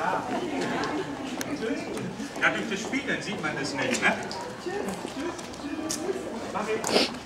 Ja, durch das Spielen sieht man das nicht, ne? Mach ich.